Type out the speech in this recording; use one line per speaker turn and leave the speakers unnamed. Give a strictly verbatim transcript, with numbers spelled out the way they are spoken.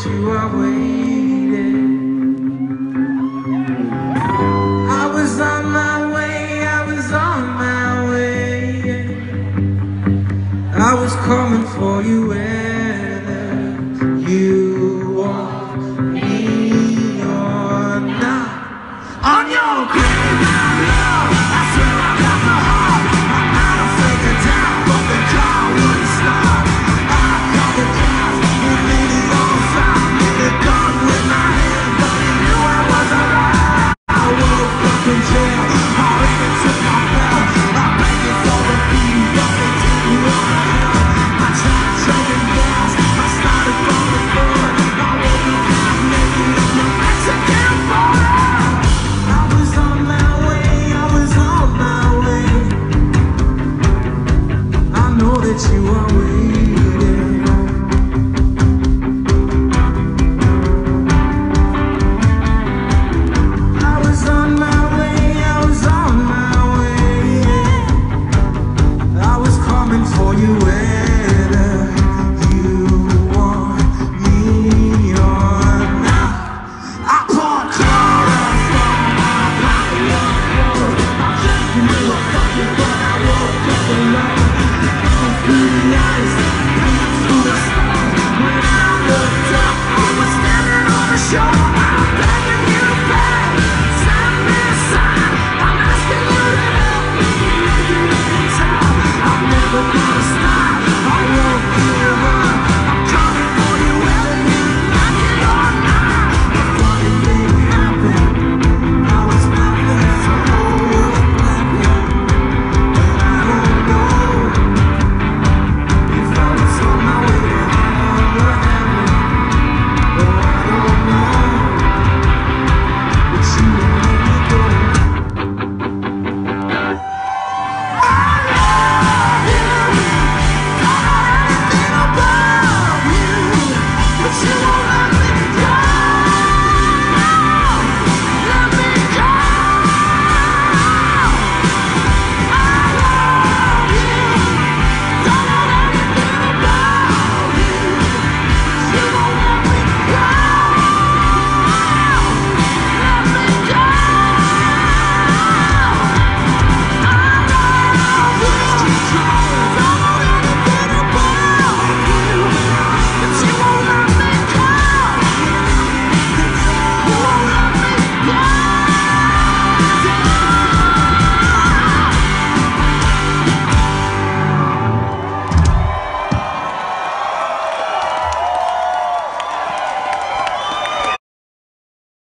you are waiting. I was on my way, I was on my way. I was coming for you whether you want me or not. On your grave, my love, I swear I got my heart. I might have felt the time, but the car wouldn't start. I called the cops, it really all found me. The gun with my hand, but he knew I was alive. I woke up in jail.